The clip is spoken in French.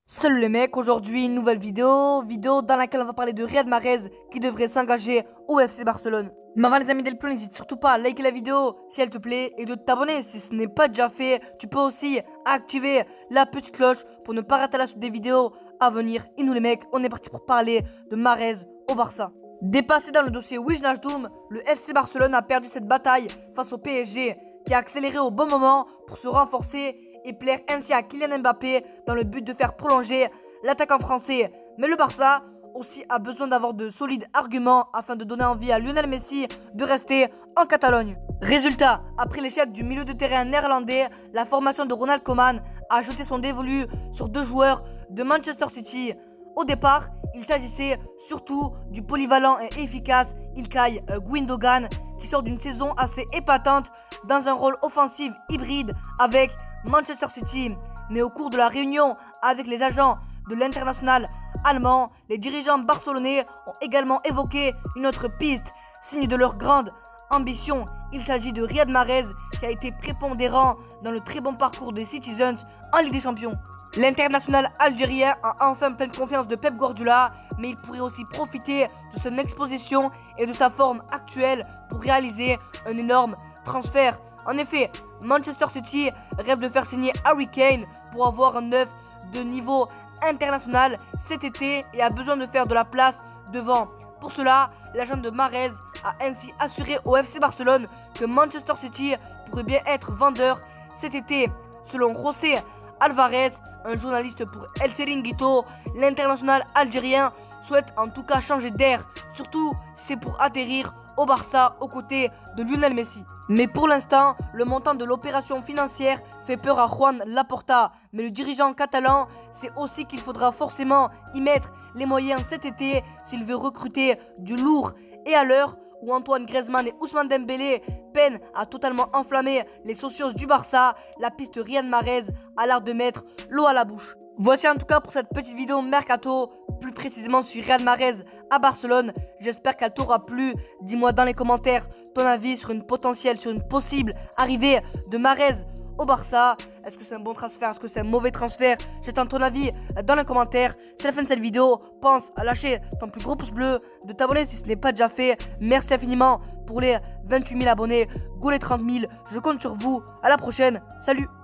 Salut les mecs, aujourd'hui une nouvelle vidéo dans laquelle on va parler de Riyad Mahrez qui devrait s'engager au FC Barcelone. Mais avant les amis Del Plon, n'hésite surtout pas à liker la vidéo si elle te plaît et de t'abonner si ce n'est pas déjà fait. Tu peux aussi activer la petite cloche pour ne pas rater la suite des vidéos à venir. Et nous les mecs, on est parti pour parler de Mahrez au Barça. Dépassé dans le dossier Wijnaldum, le FC Barcelone a perdu cette bataille face au PSG qui a accéléré au bon moment pour se renforcer et plaire ainsi à Kylian Mbappé dans le but de faire prolonger l'attaquant français. Mais le Barça aussi a besoin d'avoir de solides arguments afin de donner envie à Lionel Messi de rester en Catalogne. Résultat, après l'échec du milieu de terrain néerlandais, la formation de Ronald Koeman a jeté son dévolu sur deux joueurs de Manchester City. Au départ, il s'agissait surtout du polyvalent et efficace Ilkay Gundogan qui sort d'une saison assez épatante dans un rôle offensif hybride avec Manchester City. Mais au cours de la réunion avec les agents de l'international allemand, les dirigeants barcelonais ont également évoqué une autre piste, signe de leur grande ambition. Il s'agit de Riyad Mahrez qui a été prépondérant dans le très bon parcours des Citizens en Ligue des Champions. L'international algérien a enfin pleine confiance de Pep Guardiola, mais il pourrait aussi profiter de son exposition et de sa forme actuelle pour réaliser un énorme transfert. En effet, Manchester City rêve de faire signer Harry Kane pour avoir un neuf de niveau international cet été et a besoin de faire de la place devant. Pour cela, l'agent de Mahrez a ainsi assuré au FC Barcelone que Manchester City pourrait bien être vendeur cet été. Selon José Alvarez, un journaliste pour El Chiringuito, l'international algérien souhaite en tout cas changer d'air, surtout si c'est pour atterrir au Barça aux côtés de Lionel Messi. Mais pour l'instant, le montant de l'opération financière fait peur à Juan Laporta. Mais le dirigeant catalan sait aussi qu'il faudra forcément y mettre les moyens cet été s'il veut recruter du lourd. Et à l'heure où Antoine Griezmann et Ousmane Dembélé peinent à totalement enflammer les socios du Barça, la piste Riyad Mahrez a l'air de mettre l'eau à la bouche. Voici en tout cas pour cette petite vidéo mercato, plus précisément sur Riyad Mahrez à Barcelone. J'espère qu'elle t'aura plu. Dis-moi dans les commentaires ton avis sur une possible arrivée de Mahrez au Barça. Est-ce que c'est un bon transfert? Est-ce que c'est un mauvais transfert? J'attends ton avis dans les commentaires. C'est la fin de cette vidéo. Pense à lâcher ton plus gros pouce bleu, de t'abonner si ce n'est pas déjà fait. Merci infiniment pour les 28 000 abonnés. Go les 30 000. Je compte sur vous. À la prochaine. Salut.